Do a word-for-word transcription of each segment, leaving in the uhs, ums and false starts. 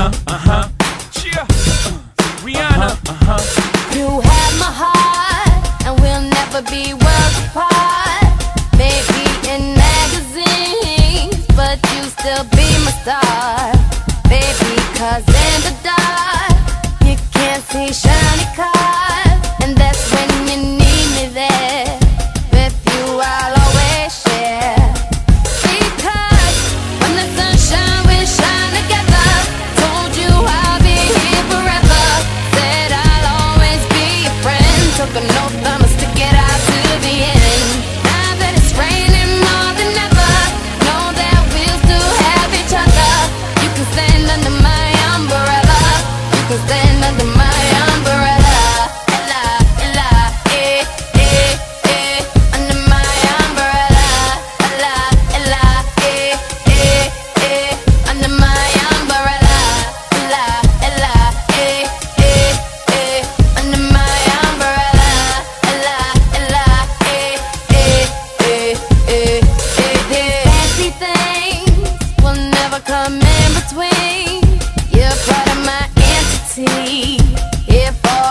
uh-huh, uh-huh. Cheer. Rihanna, uh-huh. You have my heart, and we'll never be worlds apart. Maybe in magazines, but you still be my star. Baby, 'cause in the dark, you can't see shiny cars, and that's when you need me there. With you I'll always share. Because when the sunshine we shine together. Told you I'll be here forever. Said I'll always be your friend. Took an oath I'ma stick it out to the end. Now that it's raining more than ever, know that we'll still have each other. You can stand under my umbrella. You can stand under my umbrella. Ella, Ella, eh, eh, eh. Under my umbrella. Ella, Ella, eh, eh, eh. Under my umbrella. Ella, Ella, eh, eh, eh. Under my umbrella. Ella, Ella, eh, eh, eh, eh, eh, eh. Fancy things will never come in between. You're part of my entity, here for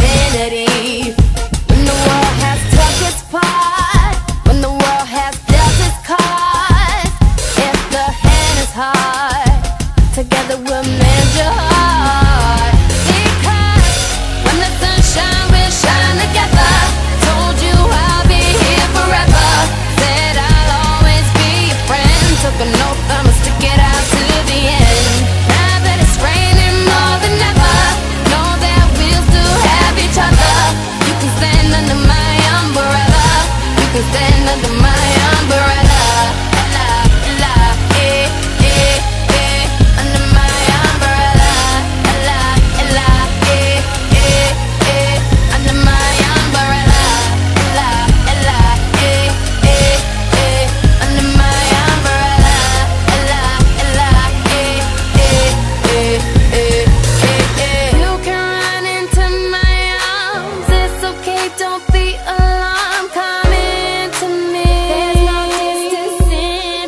infinity. When the world has took its part, when the world has dealt its cards, if the hand is hard, together we'll mend your heart. Because when the sunshine will shine together. Told you I'll be here forever. Said I'll always be your friend. Took an oath I'ma stick it out to the end. Now that it's raining more than ever, know that we'll still have each other. You can stand under my umbrella. You can stand under my umbrella. Ella, Ella, eh, eh, eh. Under my umbrella. Ella, Ella, eh, eh, eh. Under my umbrella. Ella, Ella, eh, eh, eh. Under my umbrella. Ella, Ella, eh, eh, eh, eh, eh, eh. You can run into my arms. It's okay, don't be alarmed. Come into me. There's no distance in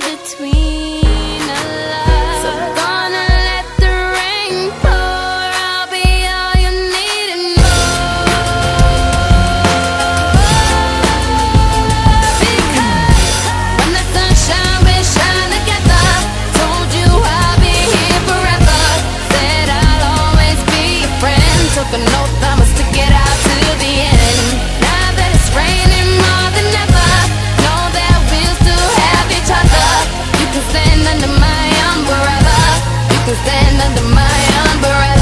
between our love. So gonna let the rain pour. I'll be all you need and more. Because when the sunshine will shine together. Told you I'll be here forever. Said I'll always be your friend. Took an oath I'ma stick it out to the end. Now that it's raining more than ever, know that we'll still have each other. You can stand under my umbrella. You can stand under my umbrella.